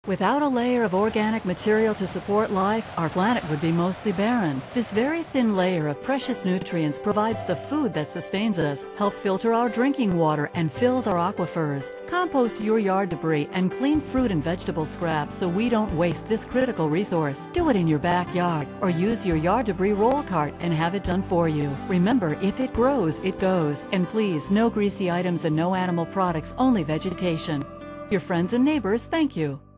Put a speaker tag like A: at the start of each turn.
A: Without a layer of organic material to support life, our planet would be mostly barren. This very thin layer of precious nutrients provides the food that sustains us, helps filter our drinking water, and fills our aquifers. Compost your yard debris and clean fruit and vegetable scraps so we don't waste this critical resource. Do it in your backyard, or use your yard debris roll cart and have it done for you. Remember, if it grows, it goes. And please, no greasy items and no animal products, only vegetation. Your friends and neighbors thank you.